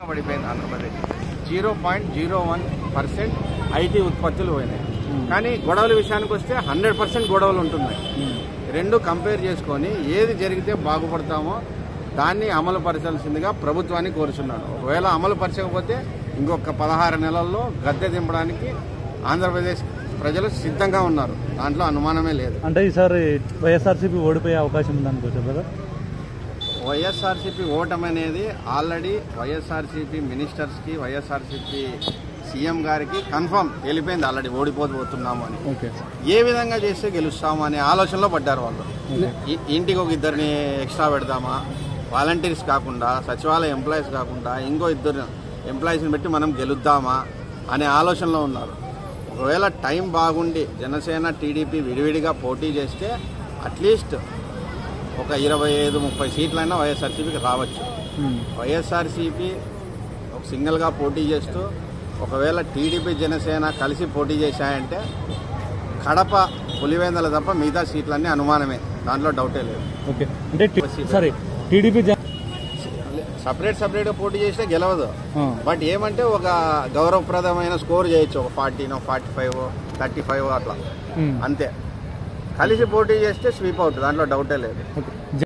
పడిపోయింది ఆంధ్రప్రదేశ్ 0.01% ఐటీ ఉత్పత్తులు పోయినాయి. కానీ గొడవల విషయానికి వస్తే 100% గొడవలు ఉంటున్నాయి. రెండు కంపేర్ చేసుకొని ఏది జరిగితే బాగుపడతామో దాన్ని అమలు పరచాల్సిందిగా ప్రభుత్వాన్ని కోరుచున్నాను. ఒకవేళ అమలు పరచకపోతే ఇంకొక 16 నెలల్లో గద్దె దింపడానికి ఆంధ్రప్రదేశ్ ప్రజలు సిద్ధంగా ఉన్నారు. దాంట్లో అనుమానమే లేదు. అంటే ఈసారి వైఎస్ఆర్సీపీ ఓడిపోయే అవకాశం ఉందనుకోవచ్చు కదా? వైఎస్ఆర్సీపీ ఓటమి అనేది ఆల్రెడీ వైఎస్ఆర్సీపీ మినిస్టర్స్కి, వైఎస్ఆర్సీపీ సీఎం గారికి కన్ఫర్మ్ వెళ్ళిపోయింది. ఆల్రెడీ ఓడిపోతున్నాము అని. ఏ విధంగా చేస్తే గెలుస్తాము అనే ఆలోచనలో పడ్డారు వాళ్ళు. ఇంటికి ఒక ఇద్దరిని ఎక్స్ట్రా పెడదామా, వాలంటీర్స్ కాకుండా, సచివాలయ ఎంప్లాయీస్ కాకుండా ఇంకో ఇద్దరు ఎంప్లాయీస్ని పెట్టి మనం గెలుద్దామా అనే ఆలోచనలో ఉన్నారు. ఒకవేళ టైం బాగుండి జనసేన టీడీపీ విడివిడిగా పోటీ చేస్తే అట్లీస్ట్ ఒక 25-30 సీట్లైనా వైఎస్ఆర్సీపీకి రావచ్చు. వైఎస్ఆర్సీపీ ఒక సింగిల్గా పోటీ చేస్తూ ఒకవేళ టీడీపీ జనసేన కలిసి పోటీ చేశాయంటే కడప, పులివెందుల తప్ప మిగతా సీట్లన్నీ అనుమానమే, దాంట్లో డౌటే లేదు. ఓకే, అంటే సరే టీడీపీ సపరేట్గా పోటీ చేసినా గెలవదు. బట్ ఏమంటే ఒక గౌరవప్రదమైన స్కోర్ చేయొచ్చు, ఒక 40, 45, 35 అట్లా, అంతే. కలిసి పోటీ చేస్తే స్వీప్ అవుతుంది, దాంట్లో డౌటే లేదు.